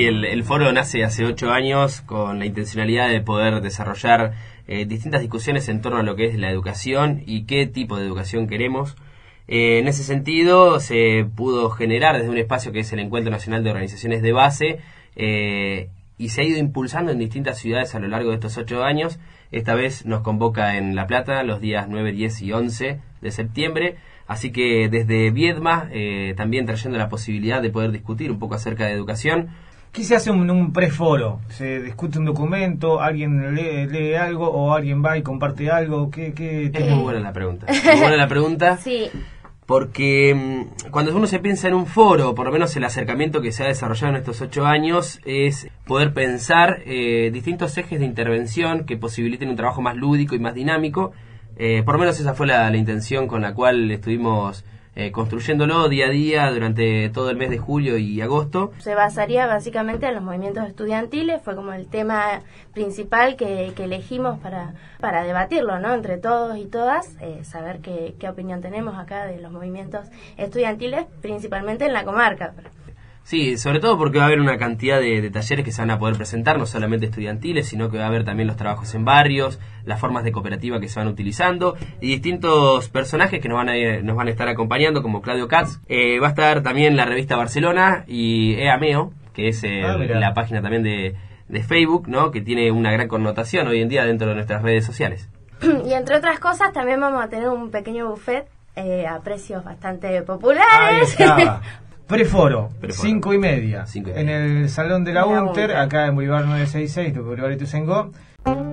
el foro nace hace 8 años con la intencionalidad de poder desarrollar distintas discusiones en torno a lo que es la educación y qué tipo de educación queremos. En ese sentido, se pudo generar desde un espacio que es el Encuentro Nacional de Organizaciones de Base, y se ha ido impulsando en distintas ciudades a lo largo de estos 8 años. Esta vez nos convoca en La Plata los días 9, 10 y 11 de septiembre. Así que desde Viedma, también trayendo la posibilidad de poder discutir un poco acerca de educación. ¿Qué se hace en un preforo? ¿Se discute un documento? ¿Alguien lee algo? ¿O alguien va y comparte algo? Es muy buena la pregunta. Muy buena la pregunta. Sí. Porque cuando uno se piensa en un foro, por lo menos el acercamiento que se ha desarrollado en estos 8 años, es poder pensar distintos ejes de intervención que posibiliten un trabajo más lúdico y más dinámico. Por lo menos esa fue la intención con la cual estuvimos construyéndolo día a día durante todo el mes de julio y agosto. Se basaría básicamente en los movimientos estudiantiles, fue como el tema principal que elegimos para debatirlo, ¿no? Entre todos y todas, saber qué opinión tenemos acá de los movimientos estudiantiles, principalmente en la comarca. Sí, sobre todo porque va a haber una cantidad de talleres que se van a poder presentar, no solamente estudiantiles, sino que va a haber también los trabajos en barrios, las formas de cooperativa que se van utilizando y distintos personajes que nos van a estar acompañando, como Claudio Katz. Va a estar también la revista Barcelona y EAMEO, que es la página también de Facebook, ¿no? Que tiene una gran connotación hoy en día dentro de nuestras redes sociales. Y entre otras cosas también vamos a tener un pequeño buffet a precios bastante populares. Ahí está. Preforo, 5:30, en el Salón de la UNTER, acá en Boulevard 966, de Boulevard Ituzaingó.